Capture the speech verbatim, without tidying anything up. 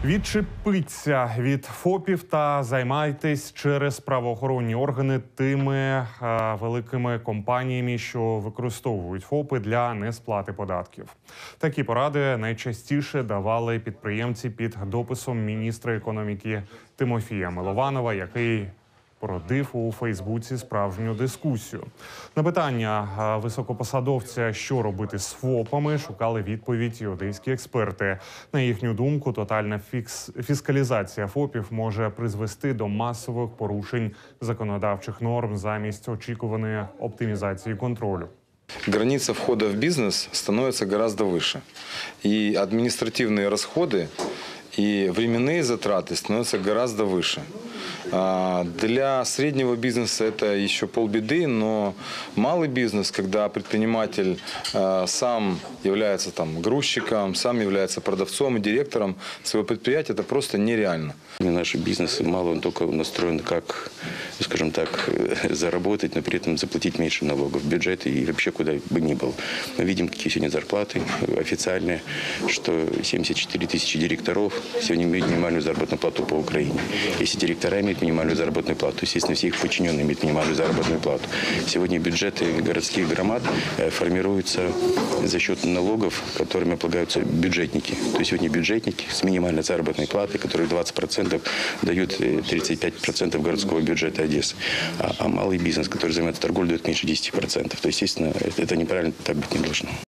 Відчепіться від ФОПів та займайтесь через правоохоронні органи тими е, великими компаніями, що використовують ФОПи для несплати податків. Такі поради найчастіше давали підприємці під дописом міністра економіки Тимофія Милованова, який породив у Фейсбуці справжню дискусію. На питання високопосадовця, що робити з ФОПами, шукали відповідь і одеські експерти. На їхню думку, тотальна фікс... фіскалізація ФОПів може призвести до масових порушень законодавчих норм замість очікуваної оптимізації контролю. Граница входа в бизнес становится гораздо выше. И административные расходы, и временные затраты становятся гораздо выше. Для среднего бизнеса это еще полбеды, но малый бизнес, когда предприниматель сам является там грузчиком, сам является продавцом и директором своего предприятия, это просто нереально. Наш бизнес мало он только настроен как, скажем так, заработать, но при этом заплатить меньше налогов в бюджет и вообще куда бы ни был. Мы видим, какие сегодня зарплаты официальные, что семьдесят четыре тысячи директоров сегодня имеют минимальную заработную плату по Украине. Если директора имеют минимальную заработную плату, естественно, все их подчиненные имеют минимальную заработную плату. Сегодня бюджеты городских громад формируются за счет налогов, которыми облагаются бюджетники. То есть сегодня бюджетники с минимальной заработной платой, которые двадцать процентов дают тридцать пять процентов городского бюджета Одессы. А, а малый бизнес, который занимается торговлей, дает меньше десяти процентов. То есть, естественно, это неправильно, так быть не должно.